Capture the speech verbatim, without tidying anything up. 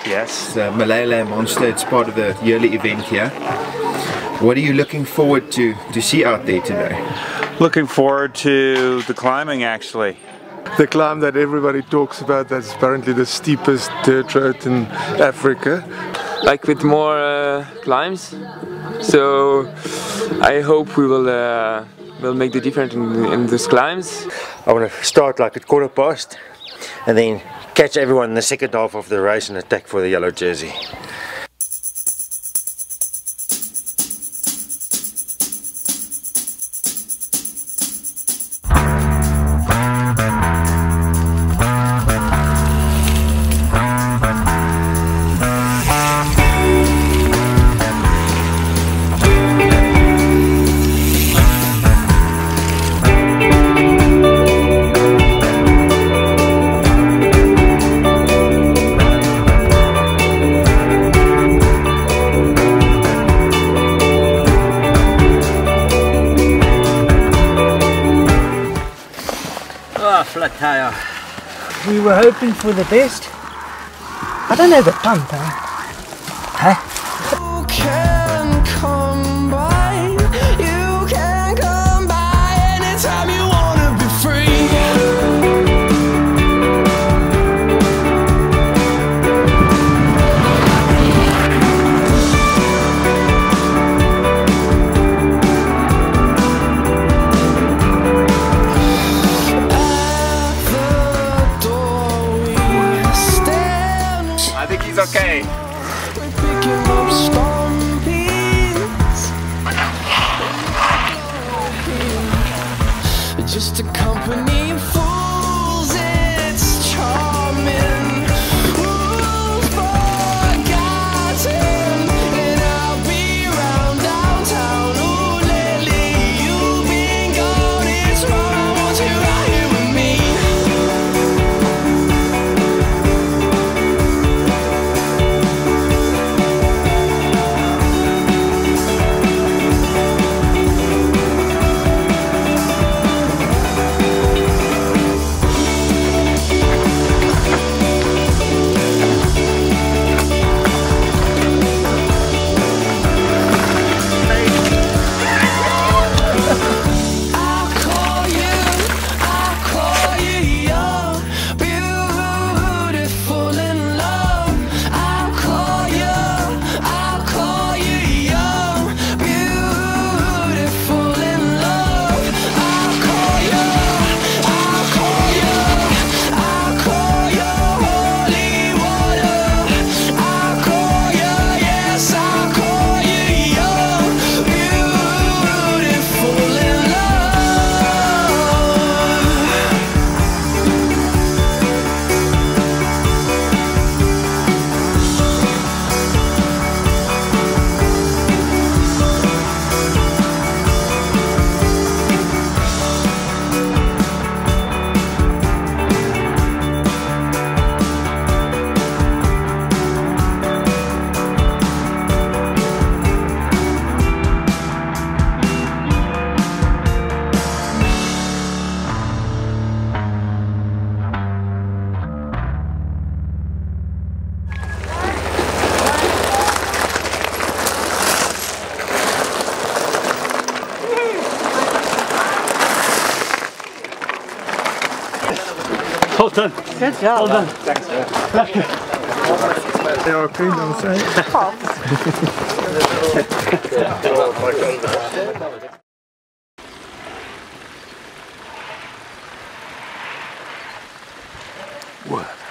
Yes. The Malele Monster, it's part of the yearly event here. What are you looking forward to, to see out there today? Looking forward to the climbing actually. The climb that everybody talks about, that's apparently the steepest dirt road in Africa. Like with more uh, climbs, so I hope we will uh, will make the difference in, in these climbs. I want to start like at quarter past and then catch everyone in the second half of the race and attack for the yellow jersey. Oh, flat tire. We were hoping for the best. I don't know the pump, huh? Huh? You can come by, you can come by anytime you wanna be free. I think he's okay. We're picking up storm beats. Just a company of fools, it's charming. Rules forgotten, and I'll be round downtown. Ooh, lately you've been gone, it's wrong. I want you right here with me. Well done. Good job. Well done. Thanks, sir. They are clean on side. What?